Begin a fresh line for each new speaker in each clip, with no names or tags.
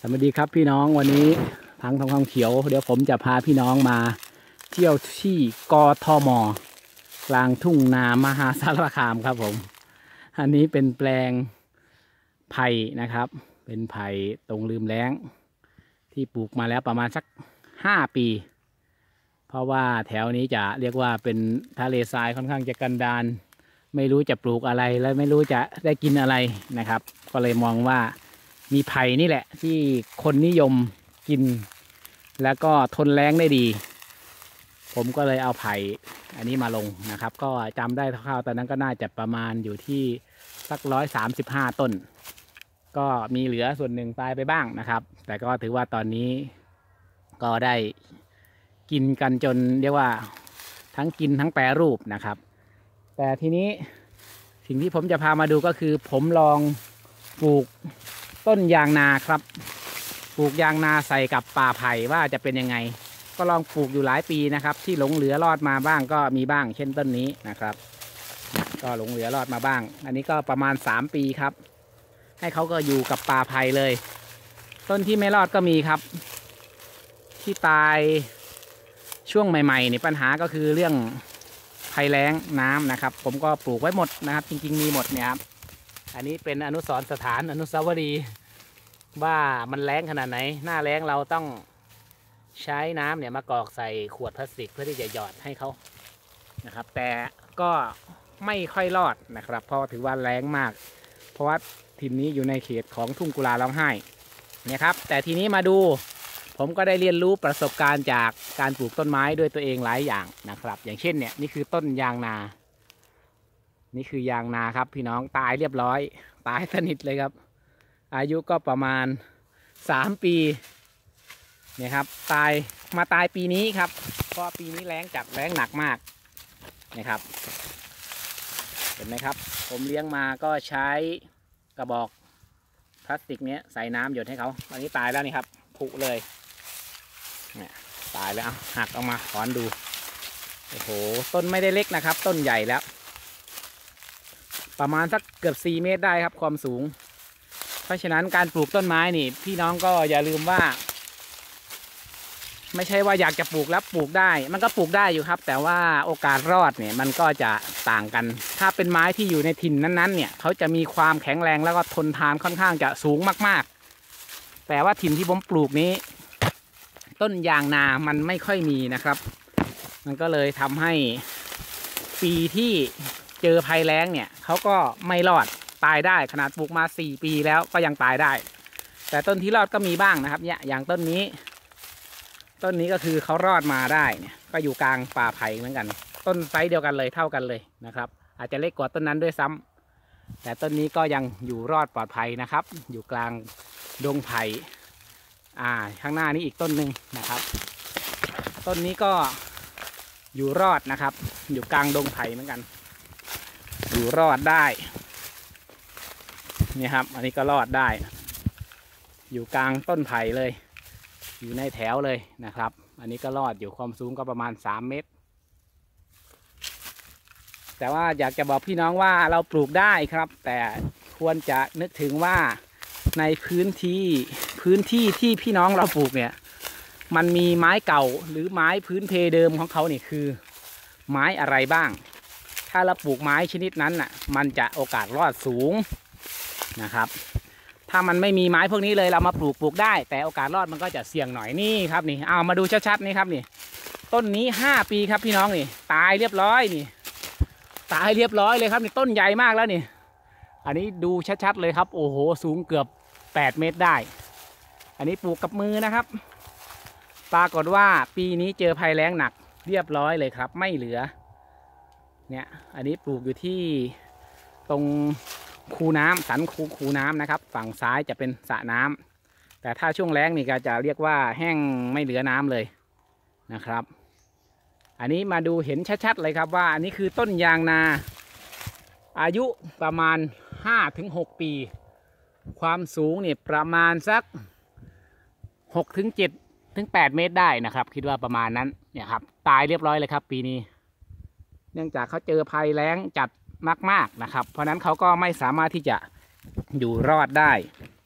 สวัสดีครับพี่น้องวันนี้ทางทองคำเขียวเดี๋ยวผมจะพาพี่น้องมาเที่ยวที่กทม.กลางทุ่งนามหาสารคามครับผมอันนี้เป็นแปลงไผ่นะครับเป็นไผ่ตรงลืมแล้งที่ปลูกมาแล้วประมาณสัก5 ปีเพราะว่าแถวนี้จะเรียกว่าเป็นทะเลทรายค่อนข้างจะกันดารไม่รู้จะปลูกอะไรและไม่รู้จะได้กินอะไรนะครับก็เลยมองว่ามีไผ่นี่แหละที่คนนิยมกินแล้วก็ทนแล้งได้ดีผมก็เลยเอาไผ่อันนี้มาลงนะครับก็จำได้คร่าวๆตอนนั้นก็น่าจะประมาณอยู่ที่สัก135 ต้นก็มีเหลือส่วนหนึ่งตายไปบ้างนะครับแต่ก็ถือว่าตอนนี้ก็ได้กินกันจนเรียกว่าทั้งกินทั้งแปรรูปนะครับแต่ทีนี้สิ่งที่ผมจะพามาดูก็คือผมลองปลูกต้นยางนาครับปลูกยางนาใส่กับป่าไผ่ว่าจะเป็นยังไงก็ลองปลูกอยู่หลายปีนะครับที่หลงเหลือรอดมาบ้างก็มีบ้างเช่นต้นนี้นะครับก็หลงเหลือรอดมาบ้างอันนี้ก็ประมาณ3 ปีครับให้เขาก็อยู่กับป่าไผ่เลยต้นที่ไม่รอดก็มีครับที่ตายช่วงใหม่ๆนี่ปัญหาก็คือเรื่องภัยแล้งน้ำนะครับผมก็ปลูกไว้หมดนะครับจริงๆมีหมดเนี่ยครับอันนี้เป็นอนุสรณ์สถานอนุสาวรีย์ว่ามันแล้งขนาดไหนหน้าแล้งเราต้องใช้น้ำเนี่ยมากรอกใส่ขวดพลาสติกเพื่อที่จะหยอดให้เขานะครับแต่ก็ไม่ค่อยรอดนะครับเพราะถือว่าแล้งมากเพราะว่าถิ่นนี้อยู่ในเขตของทุ่งกุลาร้องไห้เนี่ยครับแต่ทีนี้มาดูผมก็ได้เรียนรู้ประสบการณ์จากการปลูกต้นไม้ด้วยตัวเองหลายอย่างนะครับอย่างเช่นเนี่ยนี่คือต้นยางนานี่คือยางนาครับพี่น้องตายเรียบร้อยตายสนิทเลยครับอายุก็ประมาณ3 ปีเนี่ยครับตายปีนี้ครับเพราะปีนี้แล้งจัดแล้งหนักมากนะครับเห็นไหมครับผมเลี้ยงมาก็ใช้กระบอกพลาสติกเนี้ยใส่น้ำหยดให้เขาตอนนี้ตายแล้วนี่ครับผุเลยเนี่ยตายแล้วหักออกมาถอนดูโอ้โหต้นไม่ได้เล็กนะครับต้นใหญ่แล้วประมาณสักเกือบ4 เมตรได้ครับความสูงเพราะฉะนั้นการปลูกต้นไม้นี่พี่น้องก็อย่าลืมว่าไม่ใช่ว่าอยากจะปลูกแล้วปลูกได้มันก็ปลูกได้อยู่ครับแต่ว่าโอกาสรอดเนี่ยมันก็จะต่างกันถ้าเป็นไม้ที่อยู่ในถิ่นนั้นๆเนี่ยเขาจะมีความแข็งแรงแล้วก็ทนทานค่อนข้างจะสูงมากๆแต่ว่าถิ่นที่ผมปลูกนี้ต้นยางนามันไม่ค่อยมีนะครับมันก็เลยทำให้ปีที่เจอภัยแล้งเนี่ยเขาก็ไม่รอดตายได้ขนาดปลูกมา4 ปีแล้วก็ยังตายได้แต่ต้นที่รอดก็มีบ้างนะครับเนี่ยอย่างต้นนี้ก็คือเขารอดมาได้เนี่ยก็อยู่กลางป่าไผ่เหมือนกันต้นไซส์เดียวกันเลยเท่ากันเลยนะครับอาจจะเล็กกว่าต้นนั้นด้วยซ้ำแต่ต้นนี้ก็ยังอยู่รอดปลอดภัยนะครับอยู่กลางดงไผ่ข้างหน้านี้อีกต้นหนึ่งนะครับต้นนี้ก็อยู่รอดนะครับอยู่กลางดงไผ่เหมือนกันอยู่รอดได้นี่ครับอันนี้ก็รอดได้อยู่กลางต้นไผ่เลยอยู่ในแถวเลยนะครับอันนี้ก็รอดอยู่ความสูงก็ประมาณ3 เมตรแต่ว่าอยากจะบอกพี่น้องว่าเราปลูกได้ครับแต่ควรจะนึกถึงว่าในพื้นที่ที่พี่น้องเราปลูกเนี่ยมันมีไม้เก่าหรือไม้พื้นเพเดิมของเขาเนี่ยคือไม้อะไรบ้างถ้าเราปลูกไม้ชนิดนั้นน่ะมันจะโอกาสรอดสูงนะครับถ้ามันไม่มีไม้พวกนี้เลยเรามาปลูกได้แต่โอกาสรอดมันก็จะเสี่ยงหน่อยนี่ครับนี่เอามาดูชัดๆนี่ครับนี่ต้นนี้5 ปีครับพี่น้องนี่ตายเรียบร้อยนี่ตายเรียบร้อยเลยครับนี่ต้นใหญ่มากแล้วนี่อันนี้ดูชัดๆเลยครับโอ้โหสูงเกือบ8 เมตรได้อันนี้ปลูกกับมือนะครับปรากฏว่าปีนี้เจอภัยแล้งหนักเรียบร้อยเลยครับไม่เหลือเนี่ยอันนี้ปลูกอยู่ที่ตรงคูน้ำสันคูน้ำนะครับฝั่งซ้ายจะเป็นสระน้ำแต่ถ้าช่วงแล้งนี่ก็จะเรียกว่าแห้งไม่เหลือน้ำเลยนะครับอันนี้มาดูเห็นชัดๆเลยครับว่าอันนี้คือต้นยางนาอายุประมาณ5 ถึง 6 ปีความสูงนี่ประมาณสัก6 ถึง 7 ถึง 8 เมตรได้นะครับคิดว่าประมาณนั้นเนี่ยครับตายเรียบร้อยเลยครับปีนี้เนื่องจากเขาเจอภัยแล้งจัดมากๆนะครับเพราะนั้นเขาก็ไม่สามารถที่จะอยู่รอดได้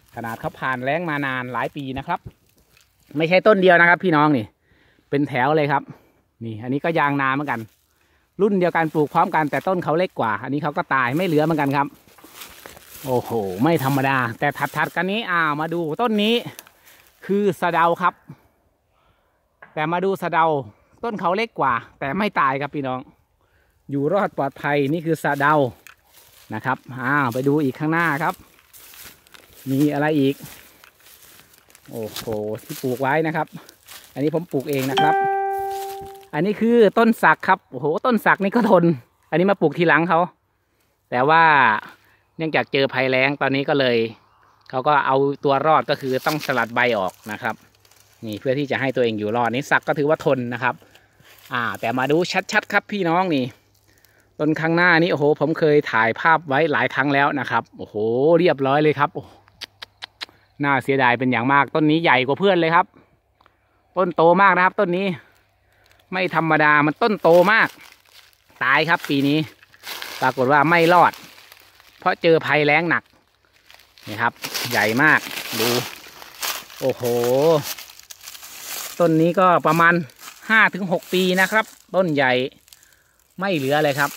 ขนาดเขาผ่านแล้งมานานหลายปีนะครับ ไม่ใช่ต้นเดียวนะครับพี่น้องนี่เป็นแถวเลยครับนี่อันนี้ก็ยางนาเหมือนกันรุ่นเดียวกันปลูกพร้อมกันแต่ต้นเขาเล็กกว่าอันนี้เขาก็ตายไม่เหลือเหมือนกันครับโอ้โหไม่ธรรมดาแต่ถัดกันนี้มาดูต้นนี้คือสะเดาครับแต่มาดูสะเดาต้นเขาเล็กกว่าแต่ไม่ตายครับพี่น้องอยู่รอดปลอดภัยนี่คือสะเดานะครับไปดูอีกข้างหน้าครับมีอะไรอีกโอ้โหที่ปลูกไว้นะครับอันนี้ผมปลูกเองนะครับอันนี้คือต้นสักครับโอ้โหต้นสักนี่ก็ทนอันนี้มาปลูกทีหลังเขาแต่ว่าเนื่องจากเจอภัยแล้งตอนนี้ก็เลยเขาก็เอาตัวรอดก็คือต้องสลัดใบออกนะครับนี่เพื่อที่จะให้ตัวเองอยู่รอดนี่สักก็ถือว่าทนนะครับแต่มาดูชัดๆครับพี่น้องนี่ต้นข้างหน้านี้โอ้โหผมเคยถ่ายภาพไว้หลายครั้งแล้วนะครับโอ้โหเรียบร้อยเลยครับน่าเสียดายเป็นอย่างมากต้นนี้ใหญ่กว่าเพื่อนเลยครับต้นโตมากนะครับต้นนี้ไม่ธรรมดามันต้นโตมากตายครับปีนี้ปรากฏว่าไม่รอดเพราะเจอภัยแล้งหนักนี่ครับใหญ่มากดูโอ้โหต้นนี้ก็ประมาณ5-6 ปีนะครับต้นใหญ่ไม่เหลือเลยครับ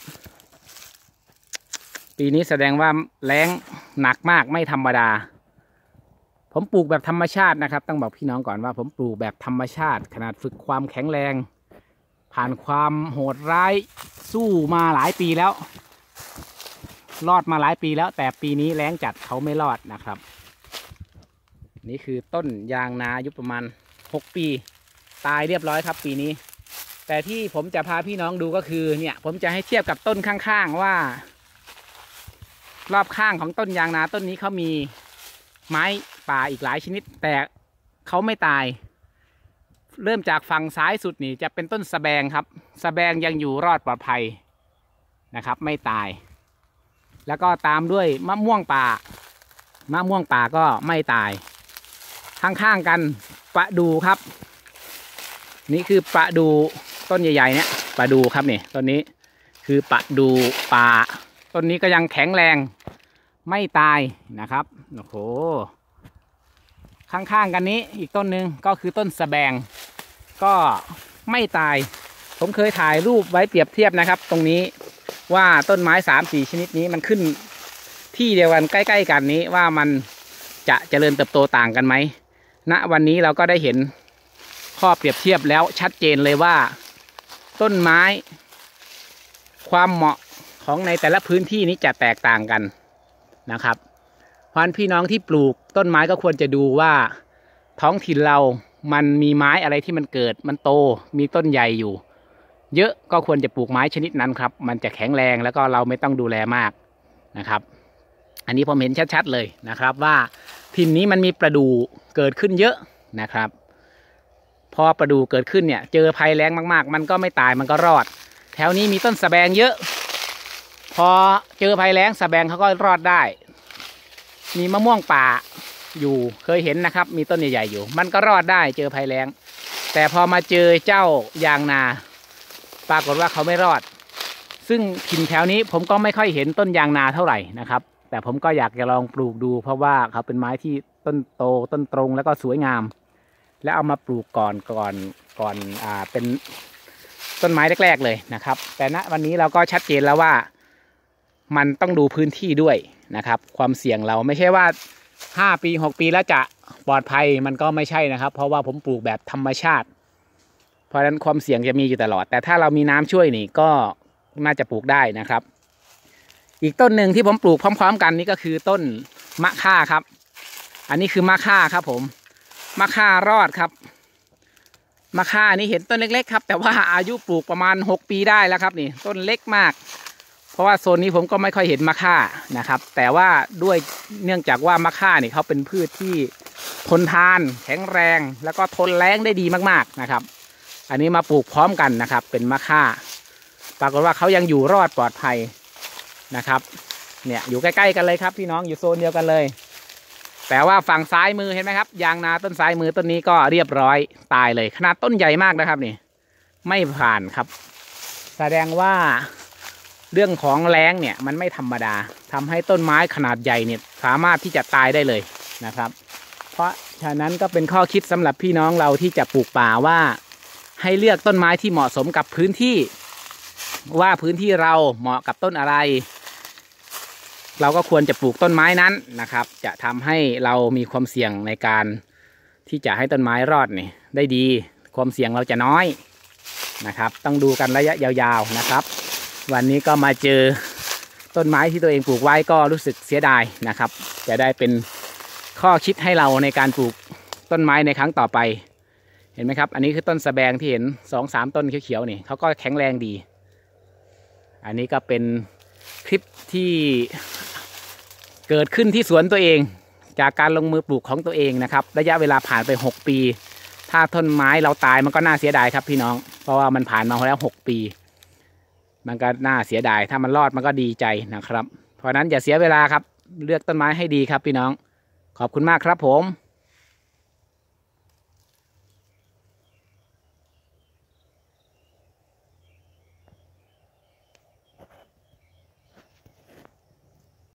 ปีนี้แสดงว่าแล้งหนักมากไม่ธรรมดาผมปลูกแบบธรรมชาตินะครับต้องบอกพี่น้องก่อนว่าผมปลูกแบบธรรมชาติขนาดฝึกความแข็งแรงผ่านความโหดร้ายสู้มาหลายปีแล้วรอดมาหลายปีแล้วแต่ปีนี้แล้งจัดเขาไม่รอดนะครับนี่คือต้นยางนาอายุประมาณ6 ปีตายเรียบร้อยครับปีนี้แต่ที่ผมจะพาพี่น้องดูก็คือเนี่ยผมจะให้เทียบกับต้นข้างๆว่ารอบข้างของต้นยางนาต้นนี้เขามีไม้ป่าอีกหลายชนิดแต่เขาไม่ตายเริ่มจากฝั่งซ้ายสุดนี่จะเป็นต้นสะแบงครับสะแบงยังอยู่รอดปลอดภัยนะครับไม่ตายแล้วก็ตามด้วยมะม่วงป่ก็ไม่ตายข้างๆกันประดูครับนี่คือประดูต้นใหญ่ๆเนี่ยประดูครับนี่ต้นนี้คือประดูป่าต้นนี้ก็ยังแข็งแรงไม่ตายนะครับโอ้โหข้างๆกันนี้อีกต้นหนึ่งก็คือต้นสะแบงก็ไม่ตายผมเคยถ่ายรูปไว้เปรียบเทียบนะครับตรงนี้ว่าต้นไม้3-4 ชนิดนี้มันขึ้นที่เดียวกันใกล้ๆกันนี้ว่ามันจะเจริญเติบโตต่างกันไหมณวันนี้เราก็ได้เห็นข้อเปรียบเทียบแล้วชัดเจนเลยว่าต้นไม้ความเหมาะของในแต่ละพื้นที่นี้จะแตกต่างกันนะครับเพราะฉะนั้นพี่น้องที่ปลูกต้นไม้ก็ควรจะดูว่าท้องถิ่นเรามันมีไม้อะไรที่มันเกิดมันโตมีต้นใหญ่อยู่เยอะก็ควรจะปลูกไม้ชนิดนั้นครับมันจะแข็งแรงแล้วก็เราไม่ต้องดูแลมากนะครับอันนี้ผมเห็นชัดๆเลยนะครับว่าถิ่นนี้มันมีประดู่เกิดขึ้นเยอะนะครับพอประดู่เกิดขึ้นเนี่ยเจอภัยแล้งมากๆมันก็ไม่ตายมันก็รอดแถวนี้มีต้นสะแบงเยอะพอเจอภัยแล้งสะแบงเขาก็รอดได้มีมะม่วงป่าอยู่เคยเห็นนะครับมีต้นใหญ่ๆอยู่มันก็รอดได้เจอภัยแล้งแต่พอมาเจอเจ้ายางนาปรากฏว่าเขาไม่รอดซึ่งถิ่นแถวนี้ผมก็ไม่ค่อยเห็นต้นยางนาเท่าไหร่นะครับแต่ผมก็อยากจะลองปลูกดูเพราะว่าเขาเป็นไม้ที่ต้นโตต้นตรงแล้วก็สวยงามแล้วเอามาปลูกก่อนเป็นต้นไม้แรกๆเลยนะครับแต่ณวันนี้เราก็ชัดเจนแล้วว่ามันต้องดูพื้นที่ด้วยนะครับความเสี่ยงเราไม่ใช่ว่า5 ปี 6 ปีแล้วจะปลอดภัยมันก็ไม่ใช่นะครับเพราะว่าผมปลูกแบบธรรมชาติเพราะฉะนั้นความเสี่ยงจะมีอยู่ตลอดแต่ถ้าเรามีน้ำช่วยนี่ก็น่าจะปลูกได้นะครับอีกต้นหนึ่งที่ผมปลูกพร้อมๆกันนี่ก็คือต้นมะข่าครับอันนี้คือมะข่าครับผมมะข่ารอดครับมะข่านี่เห็นต้นเล็กๆครับแต่ว่าอายุปลูกประมาณ6 ปีได้แล้วครับนี่ต้นเล็กมากเพราะว่าโซนนี้ผมก็ไม่ค่อยเห็นมะข่านะครับแต่ว่าด้วยเนื่องจากว่ามะข่านี่เขาเป็นพืชที่ทนทานแข็งแรงแล้วก็ทนแล้งได้ดีมากๆนะครับอันนี้มาปลูกพร้อมกันนะครับเป็นมะข่าปรากฏว่าเขายังอยู่รอดปลอดภัยนะครับเนี่ยอยู่ใกล้ๆกันเลยครับพี่น้องอยู่โซนเดียวกันเลยแต่ว่าฝั่งซ้ายมือเห็นไหมครับยางนาต้นซ้ายมือต้นนี้ก็เรียบร้อยตายเลยขนาดต้นใหญ่มากนะครับนี่ไม่ผ่านครับแสดงว่าเรื่องของแล้งเนี่ยมันไม่ธรรมดาทำให้ต้นไม้ขนาดใหญ่เนี่ยสามารถที่จะตายได้เลยนะครับเพราะฉะนั้นก็เป็นข้อคิดสำหรับพี่น้องเราที่จะปลูกป่าว่าให้เลือกต้นไม้ที่เหมาะสมกับพื้นที่ว่าพื้นที่เราเหมาะกับต้นอะไรเราก็ควรจะปลูกต้นไม้นั้นนะครับจะทำให้เรามีความเสี่ยงในการที่จะให้ต้นไม้รอดนี่ได้ดีความเสี่ยงเราจะน้อยนะครับต้องดูกันระยะยาวๆนะครับวันนี้ก็มาเจอต้นไม้ที่ตัวเองปลูกไว้ก็รู้สึกเสียดายนะครับจะได้เป็นข้อคิดให้เราในการปลูกต้นไม้ในครั้งต่อไปเห็นไหมครับอันนี้คือต้นสะแบงที่เห็น2-3 ต้นเขียวๆนี่เขาก็แข็งแรงดีอันนี้ก็เป็นคลิปที่เกิดขึ้นที่สวนตัวเองจากการลงมือปลูกของตัวเองนะครับระยะเวลาผ่านไป6 ปีถ้าต้นไม้เราตายมันก็น่าเสียดายครับพี่น้องเพราะว่ามันผ่านมาแล้ว6 ปีมันก็น่าเสียดายถ้ามันรอดมันก็ดีใจนะครับเพราะนั้นอย่าเสียเวลาครับเลือกต้นไม้ให้ดีครับพี่น้องขอบคุณมากครับผม